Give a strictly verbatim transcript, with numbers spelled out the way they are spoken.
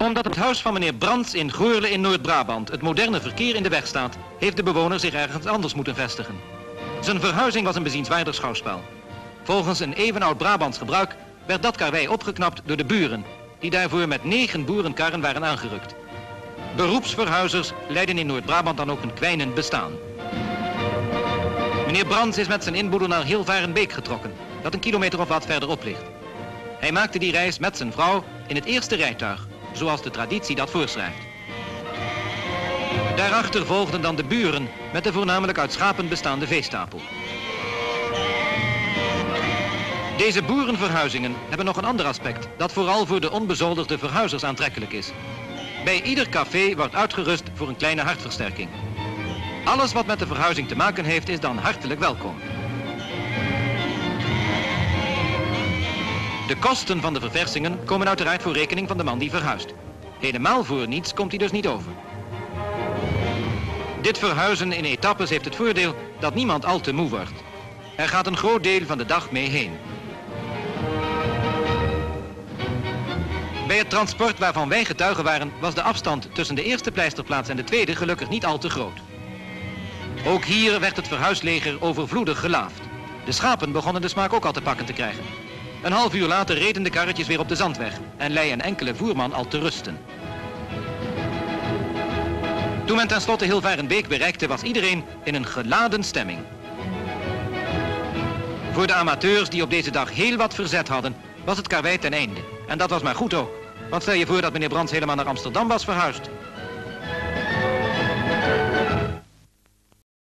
Omdat het huis van meneer Brands in Goorle in Noord-Brabant het moderne verkeer in de weg staat, heeft de bewoner zich ergens anders moeten vestigen. Zijn verhuizing was een bezienswaardig schouwspel. Volgens een eeuwenoud Brabants gebruik werd dat karwei opgeknapt door de buren, die daarvoor met negen boerenkarren waren aangerukt. Beroepsverhuizers leiden in Noord-Brabant dan ook een kwijnend bestaan. Meneer Brands is met zijn inboedel naar Hilvarenbeek getrokken, dat een kilometer of wat verderop ligt. Hij maakte die reis met zijn vrouw in het eerste rijtuig, zoals de traditie dat voorschrijft. Daarachter volgden dan de buren met de voornamelijk uit schapen bestaande veestapel. Deze boerenverhuizingen hebben nog een ander aspect dat vooral voor de onbezoldigde verhuizers aantrekkelijk is. Bij ieder café wordt uitgerust voor een kleine hartversterking. Alles wat met de verhuizing te maken heeft is dan hartelijk welkom. De kosten van de verversingen komen uiteraard voor rekening van de man die verhuist. Helemaal voor niets komt hij dus niet over. Dit verhuizen in etappes heeft het voordeel dat niemand al te moe wordt. Er gaat een groot deel van de dag mee heen. Bij het transport waarvan wij getuigen waren, was de afstand tussen de eerste pleisterplaats en de tweede gelukkig niet al te groot. Ook hier werd het verhuisleger overvloedig gelaafd. De schapen begonnen de smaak ook al te pakken te krijgen. Een half uur later reden de karretjes weer op de zandweg en lei een enkele voerman al te rusten. Toen men tenslotte Hilvarenbeek bereikte, was iedereen in een geladen stemming. Voor de amateurs die op deze dag heel wat verzet hadden, was het karwei ten einde. En dat was maar goed ook. Want stel je voor dat meneer Brands helemaal naar Amsterdam was verhuisd.